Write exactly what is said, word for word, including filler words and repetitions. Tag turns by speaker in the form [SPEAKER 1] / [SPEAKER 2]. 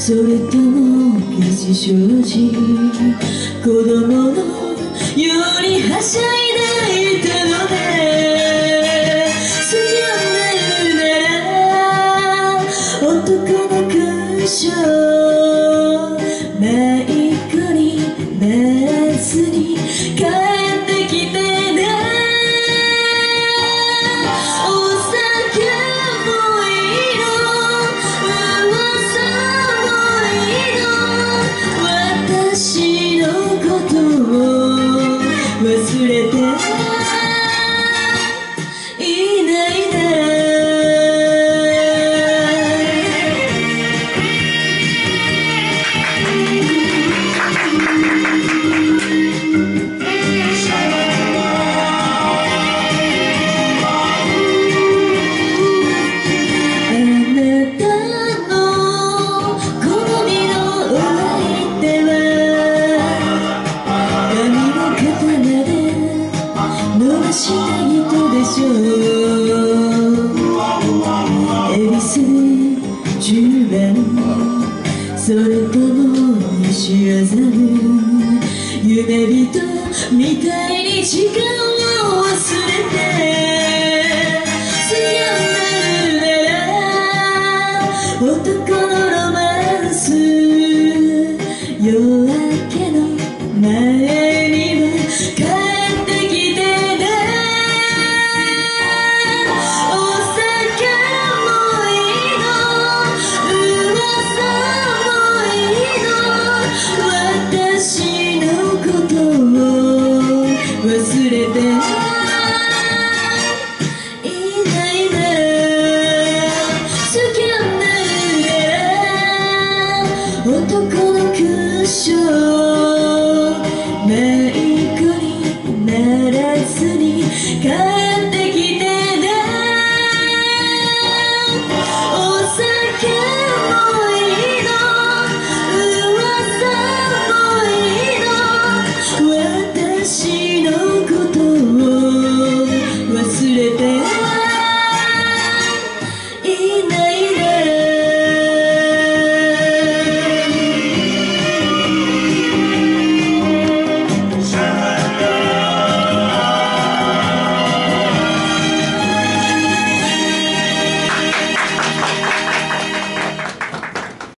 [SPEAKER 1] それとも吉祥寺子供のようにはしゃいでいたのね。好きになるなら男の勲章ない子にならずに帰ってきてね。お酒もいいの噂もいいの私のことを忘れていないならした人でしょう。恵比寿じゅうばんそれとも西麻布夢人みたいに時間を忘れて強くなるなら男のロマンス夜明けの前には帰ってきて忘れていないなら好きになるなら男の勲章